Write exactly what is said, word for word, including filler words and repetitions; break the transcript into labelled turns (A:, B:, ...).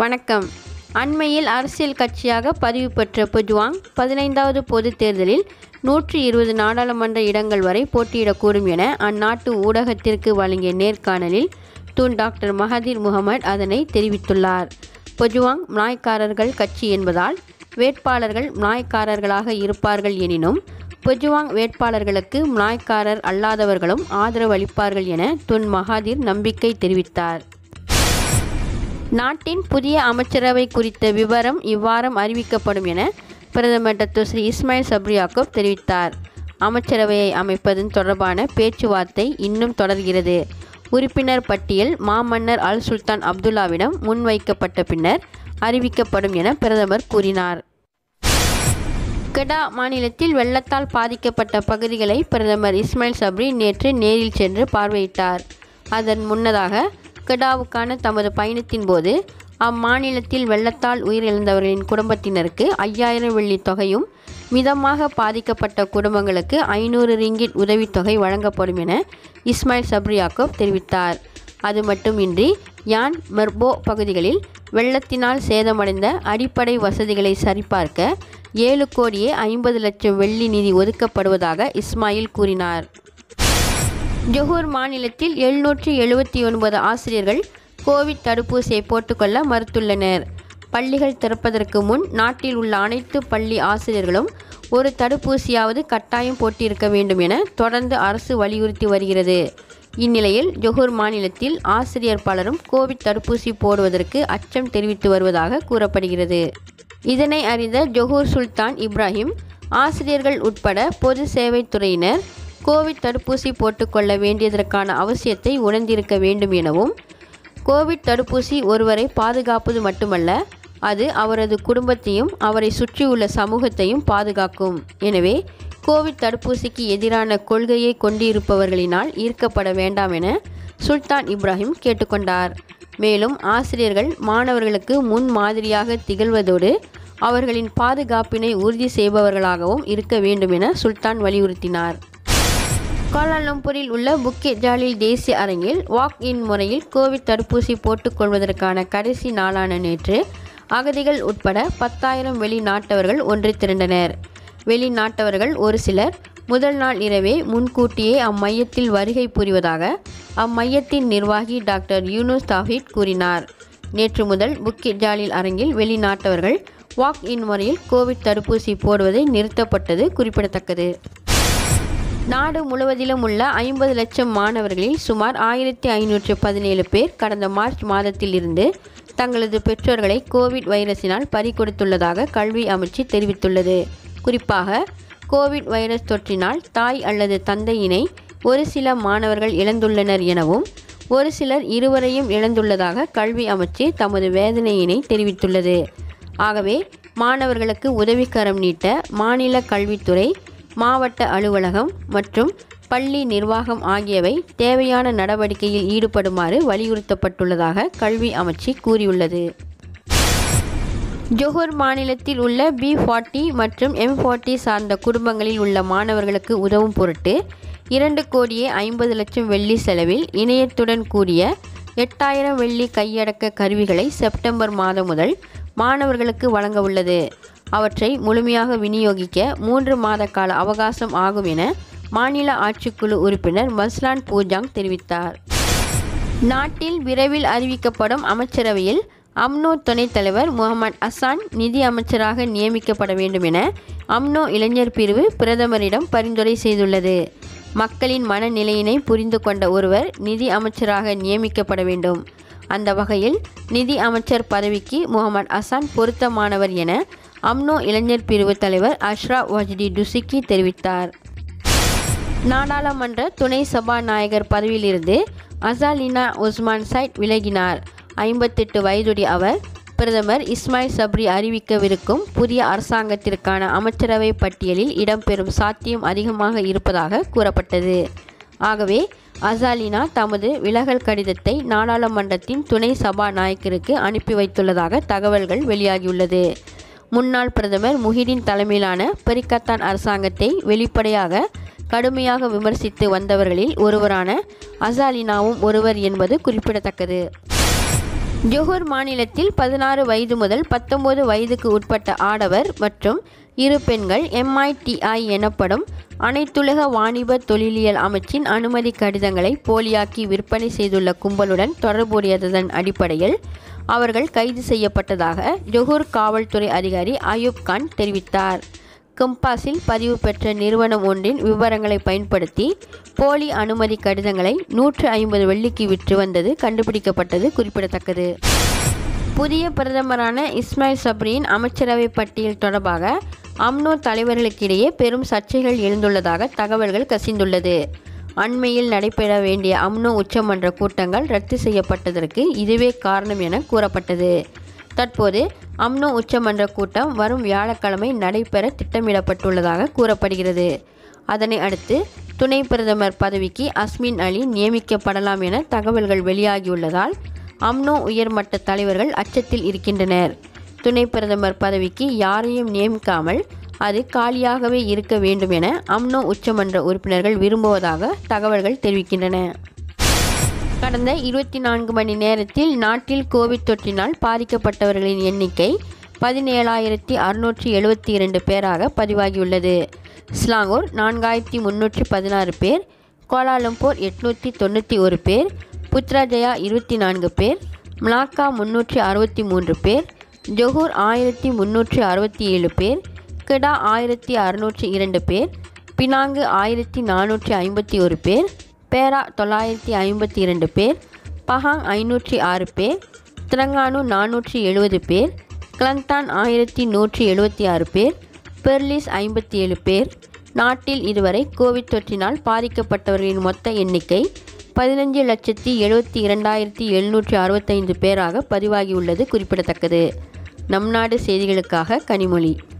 A: வணக்கம். அண்மையில் அரசியல் கட்சியாக பதிவு பெற்ற பெஜுவாங் பதினைந்தாவது பொதுத் தேர்தலில் நூற்றி இருபது நாடாளுமன்ற இடங்கள் வரை போட்டியிடக்கூடும் என அந்நாட்டு ஊடகத்திற்கு வழங்கிய நேர்காணலில் துன் டாக்டர் மஹதிர் முகமது அதனை தெரிவித்துள்ளார். பெஜுவாங் மலாய்க்காரர்கள் கட்சி என்பதால் வேட்பாளர்கள் மலாய்க்காரர்களாக இருப்பார்கள் எனினும் பெஜுவாங் வேட்பாளர்களுக்கு மலாய்க்காரர் அல்லாதவர்களும் ஆதரவு அளிப்பார்கள் என துன் மஹதிர் நம்பிக்கை தெரிவித்தார். நாட்டின் புதிய அமைச்சரவை குறித்த விவரம் இவ்வாரம் அறிவிக்கப்படும் என பிரதமர் doctor Sri Ismail Sabri Yaakob தெரிவித்தார். அமைச்சரவையை அமைப்பதன் தொடர்பான பேச்சுவார்த்தை இன்னும் தொடர்கிறது. உறுப்பினர் பட்டியல் மாமன்னர் அல் சுல்தான் அப்துல்லாவிடம் முன்வைக்கப்பட்ட பின்னர் அறிவிக்கப்படும் என பிரதமர் கூறினார். கெடா மாநிலத்தில் வெள்ளத்தால் பாதிக்கப்பட்ட பகுதிகளை பிரதமர் இஸ்மாயில் சப்ரி நேற்று நேரில் சென்று பார்வையிட்டார். அதன் முன்னதாக கெடாவுக்கான தமது பயணத்தின் போது அம்மாநிலத்தில் வெள்ளத்தால் உயிரிழந்தவர்களின் குடும்பத்தினருக்கு ஐயாயிரம் வெள்ளி தொகையும் மிதமாக பாதிக்கப்பட்ட குடும்பங்களுக்கு ஐநூறு ரிங்கிட் உதவித்தொகை வழங்கப்படும் என இஸ்மாயில் சப்ரி யாக்கூப் தெரிவித்தார். அது மட்டுமின்றி யான் மெர்போ பகுதிகளில் வெள்ளத்தினால் சேதமடைந்த அடிப்படை வசதிகளை சரிபார்க்க ஏழு கோடியே ஐம்பது லட்சம் வெள்ளி நிதி ஒதுக்கப்படுவதாக இஸ்மாயில் கூறினார். ஜொஹூர் மாநிலத்தில் எழுநூற்றி எழுபத்தி ஒன்பது ஆசிரியர்கள் கோவிட் தடுப்பூசியை போட்டுக்கொள்ள மறுத்துள்ளனர். பள்ளிகள் திறப்பதற்கு முன் நாட்டில் உள்ள அனைத்து பள்ளி ஆசிரியர்களும் ஒரு தடுப்பூசியாவது கட்டாயம் போட்டிருக்க வேண்டும் என தொடர்ந்து அரசு வலியுறுத்தி வருகிறது. இந்நிலையில் ஜொஹூர் மாநிலத்தில் ஆசிரியர் பலரும் கோவிட் தடுப்பூசி போடுவதற்கு அச்சம் தெரிவித்து வருவதாக கூறப்படுகிறது. இதனை அறிந்த ஜொஹூர் சுல்தான் இப்ராஹிம் ஆசிரியர்கள் உட்பட பொது சேவைத்துறையினர் கோவிட் தடுப்பூசி போட்டுக்கொள்ள வேண்டியதற்கான அவசியத்தை உணர்ந்திருக்க வேண்டும் எனவும் கோவிட் தடுப்பூசி ஒருவரை பாதுகாப்பது மட்டுமல்ல, அது அவரது குடும்பத்தையும் அவரை சுற்றியுள்ள சமூகத்தையும் பாதுகாக்கும். எனவே கோவிட் தடுப்பூசிக்கு எதிரான கொள்கையை கொண்டிருப்பவர்களினால் ஈர்க்கப்பட வேண்டாம் என சுல்தான் இப்ராஹிம் கேட்டுக்கொண்டார். மேலும் ஆசிரியர்கள் மாணவர்களுக்கு முன் மாதிரியாக திகழ்வதோடு அவர்களின் பாதுகாப்பினை உறுதி செய்பவர்களாகவும் இருக்க வேண்டும் என சுல்தான் வலியுறுத்தினார். கோலாலம்பூரில் உள்ள புக்கெட் ஜாலில் தேசிய அரங்கில் வாக் இன் முறையில் கோவிட் தடுப்பூசி போட்டுக்கொள்வதற்கான கடைசி நாளான நேற்று அகதிகள் உட்பட பத்தாயிரம் வெளிநாட்டவர்கள் ஒன்று திரண்டனர். வெளிநாட்டவர்கள் ஒரு சிலர் முதல் நாள் இரவே முன்கூட்டியே அம்மையத்தில் வருகை புரிவதாக அம்மையத்தின் நிர்வாகி டாக்டர் யூனுஸ் தாஹித் கூறினார். நேற்று முதல் புக்கெட் ஜாலில் அரங்கில் வெளிநாட்டவர்கள் வாக் இன் முறையில் கோவிட் தடுப்பூசி போடுவதை நிறுத்தப்பட்டது குறிப்பிடத்தக்கது. நாடு முழுவதிலும் உள்ள ஐம்பது லட்சம் மாணவர்களில் சுமார் ஆயிரத்தி ஐநூற்று பதினேழு பேர் கடந்த மார்ச் மாதத்தில் இருந்து தங்களது பெற்றோர்களை கோவிட் வைரஸினால் பறிகொடுத்துள்ளதாக கல்வி அமைச்சு தெரிவித்துள்ளது. குறிப்பாக கோவிட் வைரஸ் தொற்றினால் தாய் அல்லது தந்தையினை ஒரு சில மாணவர்கள் இழந்துள்ளனர் எனவும் ஒரு சிலர் இருவரையும் இழந்துள்ளதாக கல்வி அமைச்சு தமது வேதனையினை தெரிவித்துள்ளது. ஆகவே மாணவர்களுக்கு உதவிக்கரம் நீட்ட மாநில கல்வித்துறை, மாவட்ட அலுவலகம் மற்றும் பள்ளி நிர்வாகம் ஆகியவை தேவையான நடவடிக்கையில் ஈடுபடுமாறு வலியுறுத்தப்பட்டுள்ளதாக கல்வி அமைச்சு கூறியுள்ளது. ஜொஹூர் மாநிலத்தில் உள்ள பி நாற்பது மற்றும் எம் நாற்பது சார்ந்த குடும்பங்களில் உள்ள மாணவர்களுக்கு உதவும் பொருட்டு இரண்டு கோடியே ஐம்பது லட்சம் வெள்ளி செலவில் இணையத்துடன் கூடிய எட்டாயிரம் வெள்ளி கையடக்க கருவிகளை செப்டம்பர் மாதம் முதல் மாணவர்களுக்கு வழங்க உள்ளது. அவற்றை முழுமையாக விநியோகிக்க மூன்று மாத கால அவகாசம் ஆகும் என மாநில ஆட்சிக்குழு உறுப்பினர் மஸ்லான் பூஜாங் தெரிவித்தார். நாட்டில் விரைவில் அறிவிக்கப்படும் அமைச்சரவையில் அம்னோ துணைத் தலைவர் முகமது அசான் நிதி அமைச்சராக நியமிக்கப்பட வேண்டும் என அம்னோ இளைஞர் பிரிவு பிரதமரிடம் பரிந்துரை செய்துள்ளது. மக்களின் மனநிலையினை புரிந்து கொண்ட ஒருவர் நிதி அமைச்சராக நியமிக்கப்பட வேண்டும். அந்த வகையில் நிதி அமைச்சர் பதவிக்கு முகமது அசான் பொருத்தமானவர் என அம்னோ இளைஞர் பிரிவு தலைவர் அஷ்ரா வஜ்டி டுசிக்கி தெரிவித்தார். நாடாளுமன்ற துணை சபாநாயகர் பதவியிலிருந்து அசாலினா உஸ்மான் சைட் விலகினார். ஐம்பத்தெட்டு வயதுடைய அவர் பிரதமர் இஸ்மாயில் சப்ரி அறிவிக்கவிருக்கும் புதிய அரசாங்கத்திற்கான அமைச்சரவை பட்டியலில் இடம்பெறும் சாத்தியம் அதிகமாக இருப்பதாக கூறப்பட்டது. ஆகவே அசாலினா தமது விலகல் கடிதத்தை நாடாளுமன்றத்தின் துணை சபாநாயகருக்கு அனுப்பி வைத்துள்ளதாக தகவல்கள் வெளியாகியுள்ளது. முன்னாள் பிரதமர் முஹிடின் தலைமையிலான பெரிக்கத்தான் அரசாங்கத்தை வெளிப்படையாக கடுமையாக விமர்சித்து வந்தவர்களில் ஒருவரான அசாலினாவும் ஒருவர் என்பது குறிப்பிடத்தக்கது. ஜொஹூர் மாநிலத்தில் பதினாறு வயது முதல் பத்தொன்பது வயதுக்கு உட்பட்ட ஆடவர் மற்றும் இரு பெண்கள் எம் ஐ டி ஐ எனப்படும் அனைத்துலக வாணிப தொழிலியல் அமைச்சின் அனுமதி கடிதங்களை போலியாக்கி விற்பனை செய்துள்ள கும்பலுடன் தொடர்புடையதன் அடிப்படையில் அவர்கள் கைது செய்யப்பட்டதாக ஜொஹூர் காவல்துறை அதிகாரி அயூப் கான் தெரிவித்தார். கம்பாஸில் பதிவு பெற்ற நிறுவனம் ஒன்றின் விவரங்களை பயன்படுத்தி போலி அனுமதி கடிதங்களை நூற்று ஐம்பது வெள்ளிக்கு விற்று வந்தது கண்டுபிடிக்கப்பட்டது குறிப்பிடத்தக்கது. புதிய பிரதமரான இஸ்மாயில் சப்ரியின் அமைச்சரவை பட்டியல் தொடர்பாக அம்னோ தலைவர்களுக்கிடையே பெரும் சர்ச்சைகள் எழுந்துள்ளதாக தகவல்கள் கசிந்துள்ளது. அண்மையில் நடைபெற வேண்டிய அம்னோ உச்சமன்ற கூட்டங்கள் ரத்து செய்யப்பட்டதற்கு இதுவே காரணம் என கூறப்பட்டது. தற்போது அம்னோ உச்சமன்ற கூட்டம் வரும் வியாழக்கிழமை நடைபெற திட்டமிடப்பட்டுள்ளதாக கூறப்படுகிறது. அதனை அடுத்து துணை பிரதமர் பதவிக்கு அஸ்மின் அலி நியமிக்கப்படலாம் என தகவல்கள் வெளியாகியுள்ளதால் அம்னோ உயர்மட்ட தலைவர்கள் அச்சத்தில் இருக்கின்றனர். துணை பிரதமர் பதவிக்கு யாரையும் நியமிக்காமல் அது காலியாகவே இருக்க வேண்டும் என அம்னோ உச்சமன்ற உறுப்பினர்கள் விரும்புவதாக தகவல்கள் தெரிவிக்கின்றன. கடந்த இருபத்தி நான்கு மணி நேரத்தில் நாட்டில் கோவிட் தொற்றினால் பாதிக்கப்பட்டவர்களின் எண்ணிக்கை பதினேழாயிரத்தி அறுநூற்றி எழுபத்தி இரண்டு பேராக பதிவாகியுள்ளது. ஸ்லாங்கூர் நான்காயிரத்தி முன்னூற்றி பதினாறு பேர், கோலாலம்பூர் எட்நூற்றி தொண்ணூற்றி ஒரு பேர், புத்ராஜயா இருபத்தி நான்கு பேர், மலாக்கா முன்னூற்றி அறுபத்தி மூன்று பேர், ஜொஹூர் ஆயிரத்தி முன்னூற்றி அறுபத்தி ஏழு பேர், கெடா ஆயிரத்தி அறுநூற்றி இரண்டு பேர், பினாங்கு ஆயிரத்தி நானூற்றி ஐம்பத்தி ஒரு பேர், பேரா தொள்ளாயிரத்தி ஐம்பத்தி இரண்டு பேர், பஹாங் ஐநூற்றி ஆறு பேர், திரங்கானு நானூற்றி எழுபது பேர், கிளந்தான் ஆயிரத்தி நூற்றி எழுபத்தி ஆறு பேர், பெர்லிஸ் ஐம்பத்தி ஏழு பேர். நாட்டில் இதுவரை கோவிட் தொற்றினால் பாதிக்கப்பட்டவர்களின் மொத்த எண்ணிக்கை பதினஞ்சு லட்சத்தி எழுபத்தி இரண்டாயிரத்தி எழுநூற்றி அறுபத்தைந்து பேராக பதிவாகியுள்ளது குறிப்பிடத்தக்கது. நம் நாடு செய்திகளுக்காக கனிமொழி.